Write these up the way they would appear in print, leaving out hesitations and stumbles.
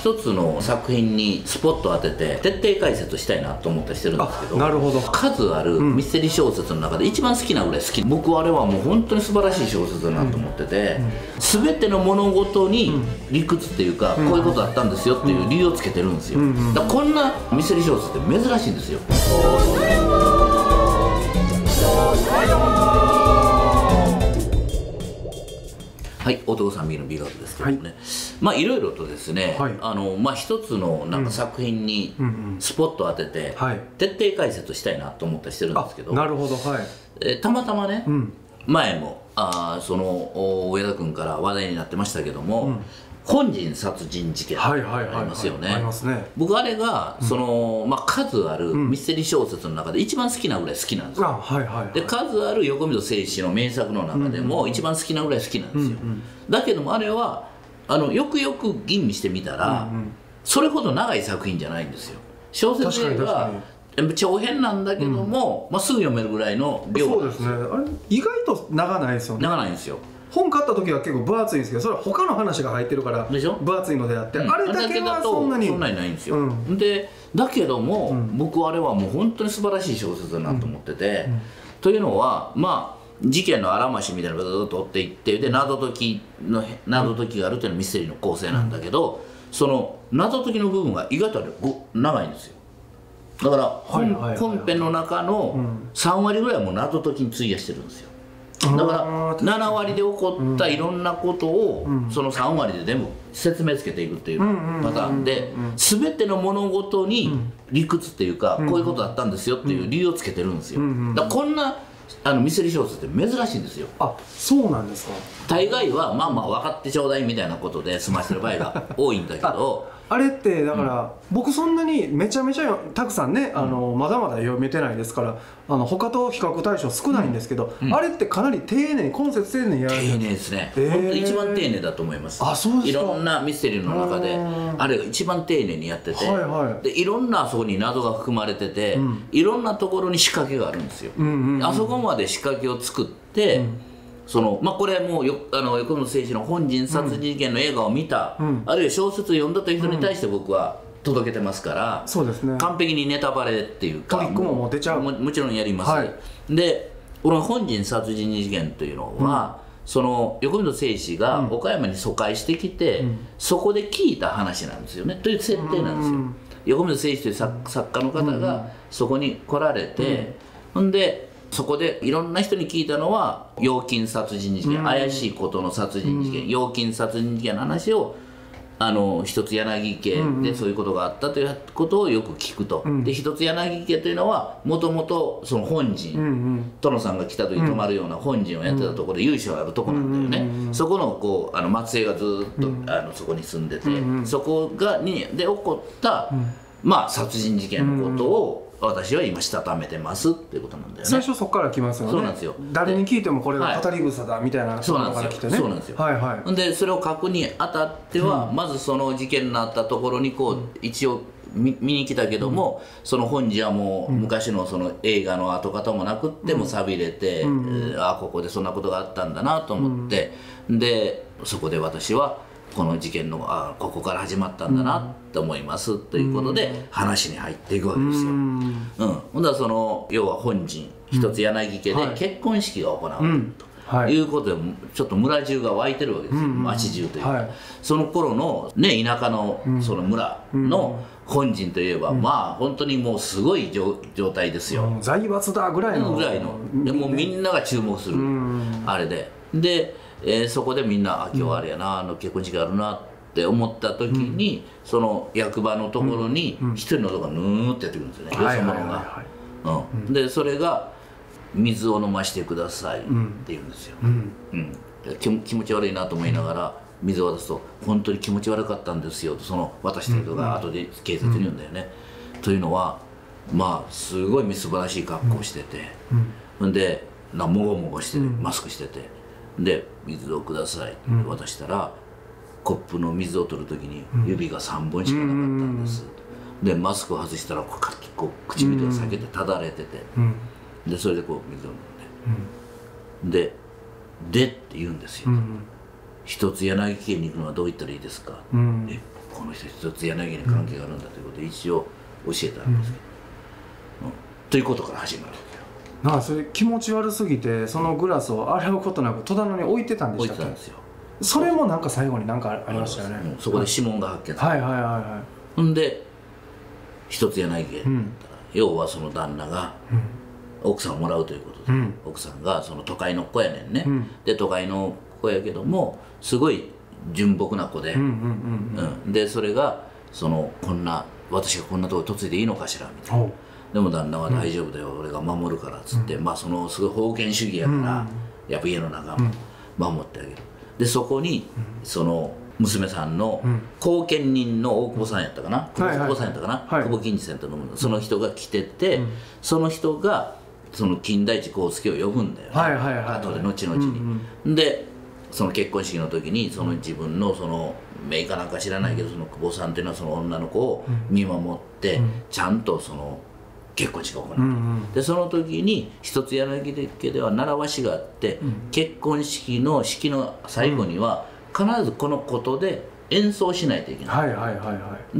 一つの作品にスポットを当てて徹底解説したいなと思ったりしてるんですけど、 なるほど。 数あるミステリー小説の中で一番好きなぐらい好き、僕はあれはもう本当に素晴らしい小説だなと思ってて、全ての物事に理屈っていうか、こういうことだったんですよっていう理由をつけてるんですよ。だからこんなミステリー小説って珍しいんですよ。はい、男さん右の美学ですけどもね、まあいろいろとですね、一つのなんか作品にスポットを当てて徹底解説したいなと思ったりしてるんですけど、 なるほど。 たまたまね、前もその上田君から話題になってましたけども、本陣殺人事件ありますよね。僕あれがその数あるミステリー小説の中で一番好きなぐらい好きなんですよ。で数ある横溝正史の名作の中でも一番好きなぐらい好きなんですよ。だけどもあれはよくよく吟味してみたらそれほど長い作品じゃないんですよ。小説では長編なんだけども、すぐ読めるぐらいの量なんですよ。 そうですね。あれ意外と長ないですよね。 長ないんですよ。 本買った時は結構分厚いんですけど、それは他の話が入ってるから分厚いのであって、あれだけはそんなにないんですよ。でだけども、僕はあれはもう本当に素晴らしい小説だなと思ってて、というのは事件のあらましみたいなのがずっと追っていって、で謎解きがあるというのはミステリーの構成なんだけど、その謎解きの部分が意外と長いんですよ。だから本編の中の3割ぐらいはもう謎解きに費やしてるんですよ。だから7割で起こったいろんなことをその3割で全部説明つけていくっていうパターンで、全ての物事に理屈っていうか、こういうことだったんですよっていう理由をつけてるんですよ。だからこんなミステリー小説って珍しいんですよ。 そうなんですか。 大概は分かってちょうだいみたいなことで済ましてる場合が多いんだけどあれってだから僕そんなにめちゃめちゃたくさんね、まだまだ読めてないですから他と比較対象少ないんですけど、あれってかなり丁寧、今節丁寧にやられてる。 丁寧ですね。本当に一番丁寧だと思います。 そうですか。 いろんなミステリーの中であれが一番丁寧にやってて、でいろんなあそこに謎が含まれてて、いろんなところに仕掛けがあるんですよ。あそこまで仕掛けを作って、これも横溝正史の本陣殺人事件の映画を見た、あるいは小説を読んだという人に対して僕は届けてますから、完璧にネタバレっていうかトリックも持てちゃう。 もちろんやります。でこの本陣殺人事件というのは、その横溝正史が岡山に疎開してきて、そこで聞いた話なんですよねという設定なんですよ。横溝正史という作家の方がそこに来られて、ほんでそこでいろんな人に聞いたのは預金殺人事件、怪しいことの殺人事件、預金殺人事件の話を一つ柳家でそういうことがあったということをよく聞くと。で一つ柳家というのはもともとその本陣、殿さんが来た時に泊まるような本陣をやってたところで由緒あるとこなんだよね。そこの末裔がずっとそこに住んでて、そこで起こった殺人事件のことを私は今したためてますっていうことなんだよね。 最初そこから来ますよね。 そうなんですよ。 誰に聞いてもこれが語り草だみたいなところから来てね。 そうなんですよ。でそれを書くにあたっては、まずその事件のあったところに一応見に来たけども、その本陣はもう昔のその映画の跡形もなくっても寂れて、ここでそんなことがあったんだなと思って、でそこで私はこの事件のここから始まったんだなって思いますということで話に入っていくわけですよ。ほんだらその要は本陣一つ柳家で結婚式が行われるということで、ちょっと村中が湧いてるわけですよ。町中というか、その頃のね田舎のその村の本陣といえば本当にもうすごい状態ですよ。 財閥だぐらいのでもうみんなが注目するあれでそこでみんな今日あれやな結婚式あるなって思った時に、その役場のところに一人の男がヌーってやってくるんですよね、よそ者が。でそれが「水を飲ましてください」って言うんですよ。気持ち悪いなと思いながら水を渡すと「本当に気持ち悪かったんですよ」とその渡した人が後で警察に言うんだよね。というのはすごい素晴らしい格好をしてて、でもごもごしてマスクしてて。で「水をください」って渡したら、コップの水を取る時に指が3本しかなかったんです。でマスクを外したら唇が裂けてただれてて、でそれで水を飲んで「で」って言うんですよ。一つ柳家に行くのはどう言ったらいいですか。 この人一つ柳に関係があるんだということで一応教えたんですけど、ということから始まるわけよ。 なんかそれ気持ち悪すぎてそのグラスを洗うことなく戸棚に置いてたんで置いしたっけ？ てたんですよ。 それもなんか最後になんかありましたよね。 そこで指紋が発見された。 はほんで一つ柳家だったら、要はその旦那が奥さんをもらうということで、奥さんがその都会の子やねんね、で都会の子やけどもすごい純朴な子で、でそれがその私がこんなところ嫁いでいいのかしらみたいな。でも旦那は大丈夫だよ、俺が守るからっつって、まあそのすごい封建主義やから、やっぱ家の中も守ってあげる。でそこにその娘さんの後見人の大久保さんやったかな、久保さんやったかな、久保金次さんとのその人が来てて、その人がその金田一耕助を呼ぶんだよね、後で後々に。でその結婚式の時にその自分のその姪かなんか知らないけど、その久保さんっていうのはその女の子を見守ってちゃんとその結婚式が行われる、でその時に一つ柳家では習わしがあって、結婚式の式の最後には必ずこのことで演奏しないといけない。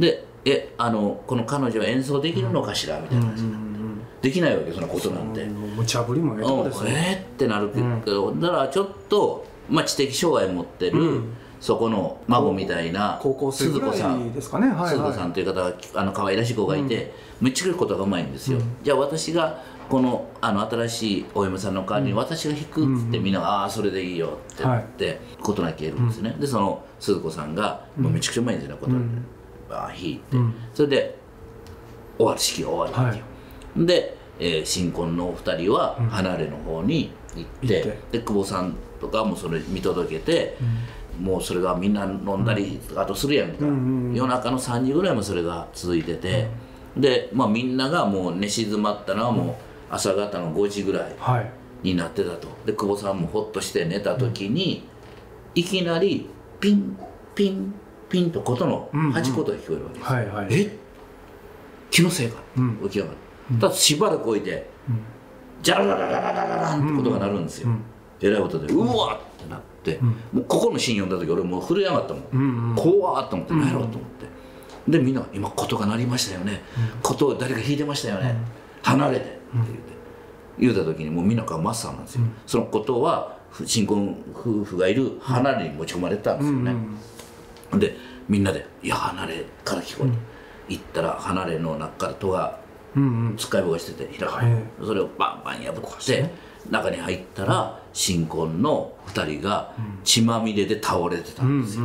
でこの彼女は演奏できるのかしらみたいな話、できないわけそのことなんて。 無茶ぶりもええとこですね。 ってなるけど、だからちょっと知的障害を持ってる、そこの孫みたいな高校生ぐらいですかね。 鈴子さんという方が可愛らしい子がいて、めっちゃ弾くことがうまいんですよ。じゃあ私がこの新しいお嫁さんの代わりに私が弾くっつってみんなが「ああそれでいいよ」って言って事なき得るんですね。でその鈴子さんがもうめちゃくちゃうまいんですよね、こと弾いて、それで式が終わるわけよ。で新婚のお二人は離れの方に行って、で久保さんとかもそれ見届けて、もうそれがみんな飲んだりあとするやんか、夜中の3時ぐらいもそれが続いてて、でみんながもう寝静まったのはもう朝方の5時ぐらいになってたと。で久保さんもほっとして寝た時に、いきなりピンピンピンと琴の8琴が聞こえるわけです。気のせいか、起き上がる。ただしばらく置いて、ジャララララララランってことが鳴るんですよ。えらいことでうわってなって、もうここのシーン読んだ時俺もう震え上がったもん、怖っと思って、何やろうと思って、でみんな「今琴が鳴りましたよね、琴を誰か弾いてましたよね、離れて」って言うた時にもうみんなから真っ青なんですよ。その琴は新婚夫婦がいる離れに持ち込まれてたんですよね。でみんなで「いや離れから聞こえる」行ったら離れの中から戸がつっかい棒がしてて開かれて、それをバンバン破って中に入ったら新婚の2人が血まみれで倒れてたんですよ。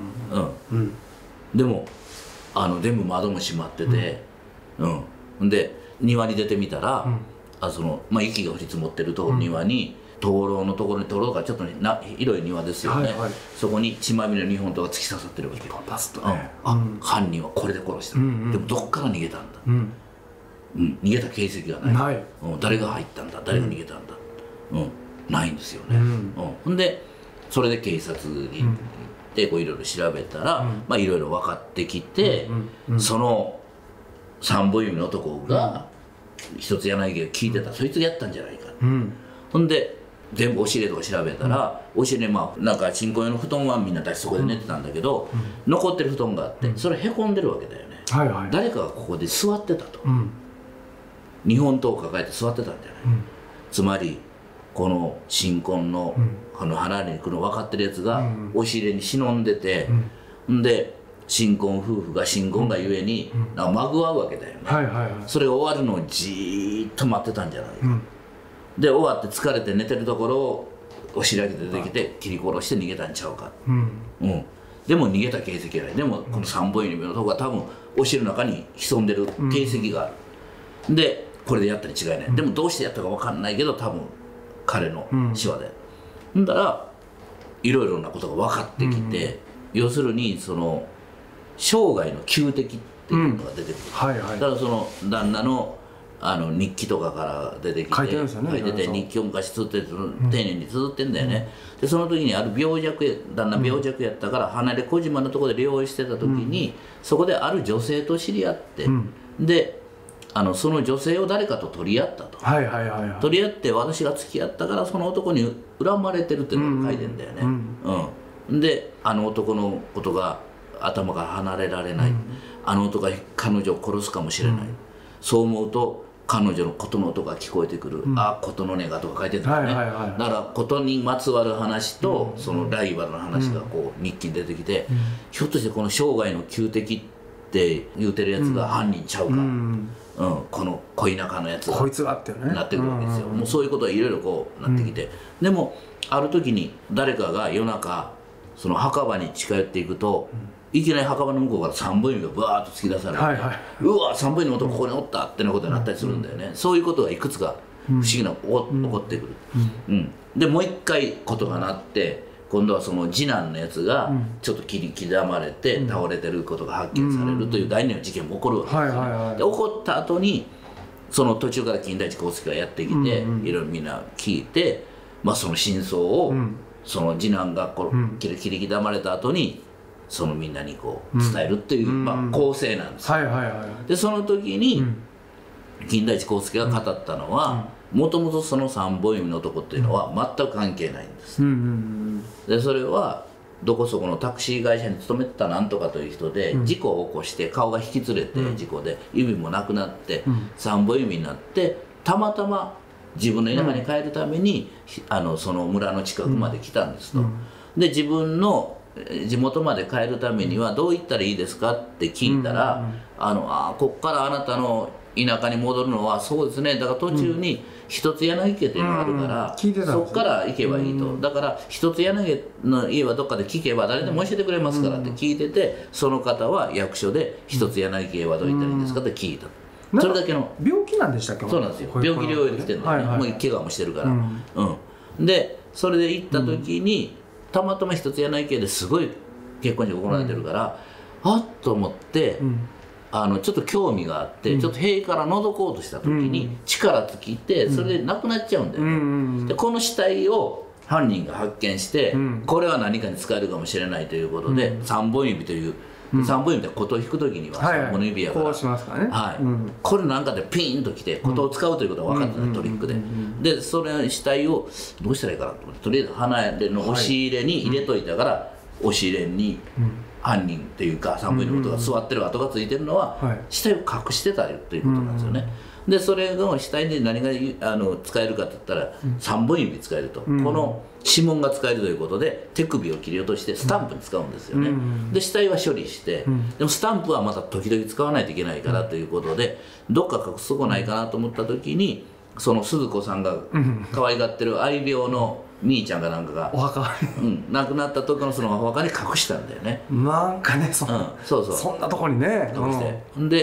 でも全部窓も閉まってて、で庭に出てみたら、雪が降り積もってるところ庭に灯籠のところに灯籠がちょっと広い庭ですよね、そこに血まみれの2本とか突き刺さってるわけ。犯人はこれで殺した、でもどっから逃げたんだ、逃げた形跡がない、誰が入ったんだ、誰が逃げたんだ、ないんですよね。ほんでそれで警察に行っていろいろ調べたら、いろいろ分かってきて、その三本指の男が一つ柳家を聞いてた、そいつがやったんじゃないか、ほんで全部押し入れとか調べたら、押し入れなんか新婚用の布団はみんなそこで寝てたんだけど、残ってる布団があってそれへこんでるわけだよね。誰かがここで座ってたと、日本刀を抱えて座ってたんじゃない、つまりこの新婚の離れに来るの分かってるやつが押し入れに忍んでて、で新婚夫婦が新婚がゆえにまぐわうわけだよね。それが終わるのをじーっと待ってたんじゃないか、で終わって疲れて寝てるところを押し上げて出てきて切り殺して逃げたんちゃうか、でも逃げた形跡がない。でもこの三本指のとこが多分押し入れの中に潜んでる形跡がある、でこれでやったに違いない、でもどうしてやったか分かんないけど多分彼の手話で、んだらいろいろなことが分かってきて、要するにその生涯の旧敵っていうのが出てくる、だからその旦那の日記とかから出てきて書いてるんですよね、 書いてて日記を昔綴って丁寧に綴ってんだよね、でその時にある病弱旦那病弱やったから離れ小島のところで療養してた時に、そこである女性と知り合って、でその女性を誰かと取り合ったと、取り合って私が付き合ったからその男に恨まれてるっていうのが書いてんだよね。で男のことが頭から離れられない、あの音が彼女を殺すかもしれない、そう思うと彼女の琴の音が聞こえてくる、あ琴の音がとか書いてたんだね、だから琴にまつわる話と、そのライバルの話がこう日記に出てきて、ひょっとしてこの生涯の旧敵って言うてるやつが犯人ちゃうか、この恋仲のやつがこいつがってねなってくるわけですよ。もうそういうことがいろいろこうなってきて、でもある時に誰かが夜中その墓場に近寄っていくと、いきなり墓場の向こうから三本指がブワーッと突き出されて、うわ三本指の男ここにおったってなことになったりするんだよね、そういうことがいくつか不思議な起こってくる、でもう一回ことがなって、今度はその次男のやつがちょっと切り刻まれて倒れてることが発見されるという第二の事件も起こるわけですよ。で起こった後にその途中から金田一耕助がやってきて、いろいろみんな聞いて、その真相をその次男が切り刻まれた後にそのみんなにこう伝えるっていう構成なんですよ。でその時に金田一耕助が語ったのは、もともとその三本指の男っていうのは全く関係ないんです。でそれはどこそこのタクシー会社に勤めてたなんとかという人で、事故を起こして顔が引き連れて事故で指もなくなって三本指になって、たまたま自分の田舎に帰るためにその村の近くまで来たんですと。で自分の地元まで帰るためにはどう言ったらいいですかって聞いたら、こっからあなたの田舎に戻るのはそうですね、だから途中に一つ柳家というのがあるから、そこから行けばいいと、だから一つ柳家の家はどっかで聞けば誰でも教えてくれますからって聞いてて、その方は役所で一つ柳家はどう言ったらいいんですかって聞いた。それだけの病気なんでしたっけ？ そうなんですよ、病気療養で来てるんだよね、もう怪我もしてるから、でそれで行った時に、たまたま一つ柳家ですごい結婚式行われてるから、あっと思って、ちょっと興味があって、ちょっと塀から覗こうとした時に力尽きて、それで亡くなっちゃうんだよね。でこの死体を犯人が発見して、これは何かに使えるかもしれないということで、三本指という三本指で琴を弾く時には三本指やから、これなんかでピーンときて琴を使うということが分かったね、トリックで。でそれ死体をどうしたらいいかなと思って、とりあえず離れの押し入れに入れといたから、押し入れに犯人っていうか三本指のことが座ってる跡がついてるのは、死体を隠してたよということなんですよね。でそれの死体で何が使えるかって言ったら、三本指使えると、この指紋が使えるということで手首を切り落としてスタンプに使うんですよね。で死体は処理して、でもスタンプはまた時々使わないといけないからということで、どっか隠すとこないかなと思った時に、その鈴子さんが可愛がってる愛病のみーちゃんかなんかが亡くなった時のそのお墓に隠したんだよね。 なんかね、そんなとこにね隠して、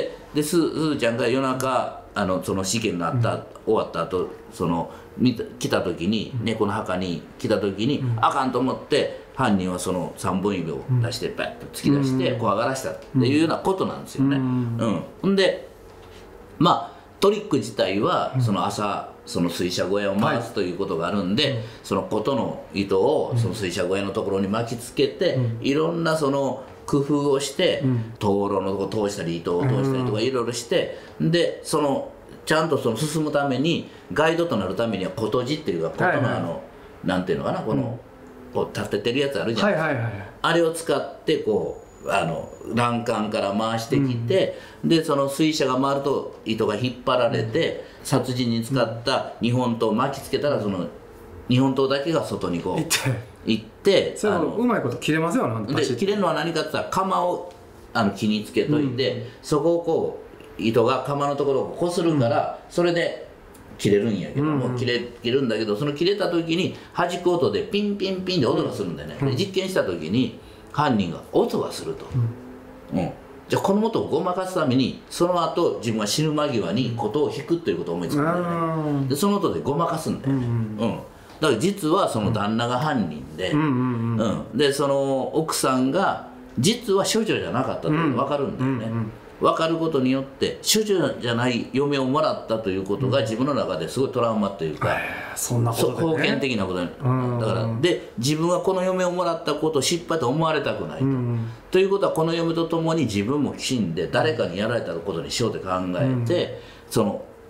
ですずちゃんが夜中その事件が終わった後来た時に、猫の墓に来た時に、あかんと思って犯人はその三本指を出してバッと突き出して怖がらしたっていうようなことなんですよね。ほんでトリック自体はその朝その水車小屋を回すということがあるんで、その琴の糸をその水車小屋のところに巻きつけて、いろんなその工夫をして、灯籠のとこ通したり糸を通したりとかいろいろして、でちゃんと進むためにガイドとなるためには琴字っていうか、琴のなんていうのかな、こう立ててるやつあるじゃないですか、あれを使ってこう欄干から回してきて、でその水車が回ると糸が引っ張られて、殺人に使った日本刀を巻きつけたら、その日本刀だけが外にこう行って、 それうまいこと切れますよね。 で切れるのは何かって言ったら、鎌を木につけといて、そこをこう糸が鎌のところをこするから、それで切れるんやけども、切るんだけど、その切れた時に弾く音でピンピンピンで音がするんだよね。で実験した時に犯人が音がすると、じゃあこの音をごまかすために、その後自分が死ぬ間際に琴を弾くということを思いつくんだよね。でその音でごまかすんだよね。だから実はその旦那が犯人で、でその奥さんが実は処女じゃなかったと分かるんだよね。分かることによって、処女じゃない嫁をもらったということが自分の中ですごいトラウマというか、封建的なことに、だからで自分はこの嫁をもらったことを失敗と思われたくないと。ということは、この嫁と共に自分も死んで誰かにやられたことにしようと考えて、その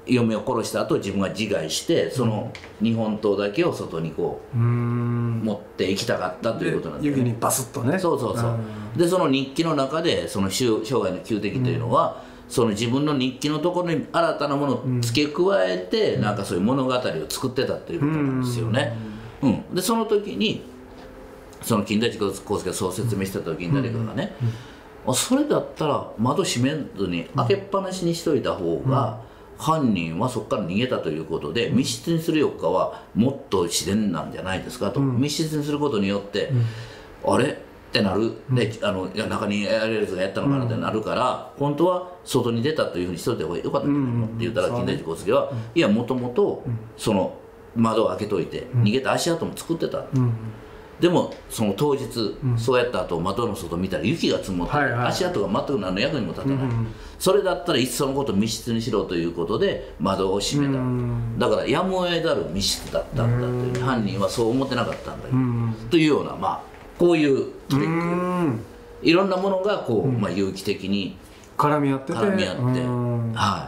嫁を殺した後自分が自害してその日本刀だけを外にこう持っていきたかったということなんですね。 指にバスッとね。 そうそうそう。でその日記の中でその生涯の旧敵というのは、その自分の日記のところに新たなものを付け加えて、なんかそういう物語を作ってたっていうことなんですよね。でその時にその金田一耕助がそう説明した時に誰かがね、それだったら窓閉めずに開けっぱなしにしといた方が、犯人はそこから逃げたということで、密室にするよりかはもっと自然なんじゃないですかと、密室にすることによって、あれってなる、でいや中にやれるやつがやったのかなってなるから、本当は外に出たというふうにしといた方がよかったんじゃないのって言ったら、金田一耕助は、いやもともとその窓を開けといて逃げた足跡も作ってた。でもその当日、そうやった後窓の外見たら雪が積もって、足跡が全く何の役にも立たない、それだったらいっそのこと密室にしろということで窓を閉めた、だからやむを得ざる密室だったんだという、犯人はそう思ってなかったんだよ、というような、まあこういうトリック、いろんなものがこう、まあ、有機的に絡み合ってて、 はい、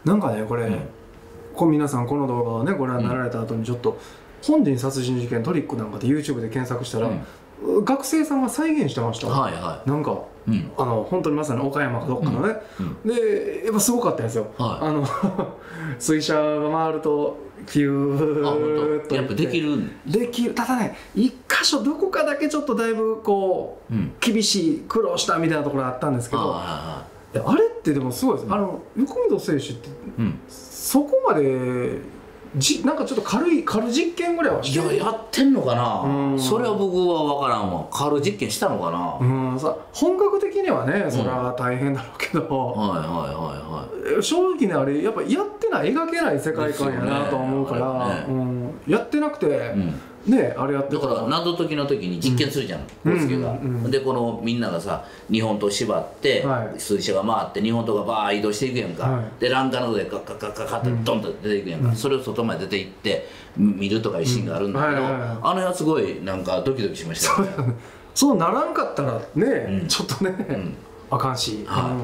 なんかねこれ、皆さんこの動画をねご覧になられた後にちょっと本人殺人事件トリックなんかで YouTube で検索したら、学生さんが再現してました。なんか、本当にまさに岡山かどっかのね、でやっぱすごかったんですよ。水車が回るとピューッとやっぱできるただね、一箇所どこかだけちょっとだいぶこう、厳しい苦労したみたいなところがあったんですけど、あれってでもすごいです。横溝選手って、そこまでなんかちょっと軽実験ぐらいはしてる。 いややってんのかな、それは僕は分からんわ。軽実験したのかな。 本格的にはねそれは大変だろうけど、正直ねあれやっぱやってない描けない世界観やなと思うから、やってなくてね、あれやってだから謎解きの時に実験するじゃん、康介が。でこのみんながさ日本刀縛って水車が回って日本刀がバー移動していくやんか、で欄干の上でカッカッカッカッカッってドンと出ていくやんか、それを外まで出て行って見るとかいうシーンがあるんだけど、あの辺はすごいなんかドキドキしましたよね。 そうならんかったらね、ちょっとねあかんし。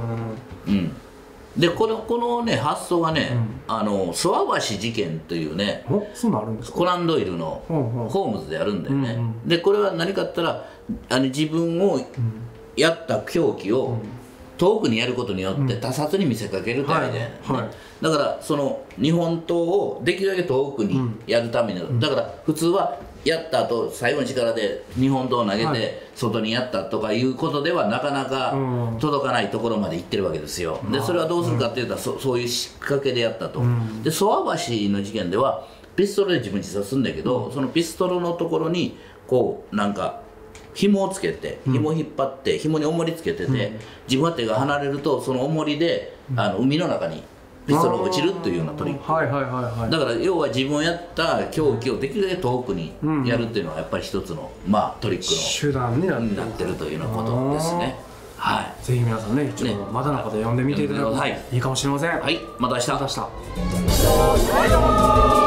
でこのね発想がね、諏訪橋事件というね、 そんなあるんですか。 コナン・ドイルのホームズでやるんだよね。でこれは何かって言ったら自分をやった凶器を遠くにやることによって他殺に見せかけるというアイデアなんですね。だからその日本刀をできるだけ遠くにやるために、だから普通はやった後最後の力で日本刀を投げて外にやったとかいうことではなかなか届かないところまで行ってるわけですよ。でそれはどうするかっていうとそういう仕掛けでやったと。で諏訪橋の事件ではピストルで自分自殺するんだけど、そのピストルのところにこうなんか紐をつけて紐を引っ張って紐に重りつけてて、自分の手が離れるとその重りで海の中にピストルが落ちるというようなトリック。だから要は自分をやった凶器をできるだけ遠くにやるっていうのはやっぱり一つのまあトリックの手段になってるというようなことですね。はい。 ぜひ皆さんね、ちょっとまだの方読んでみていただくといいかもしれません。 はい、また明日。 また明日。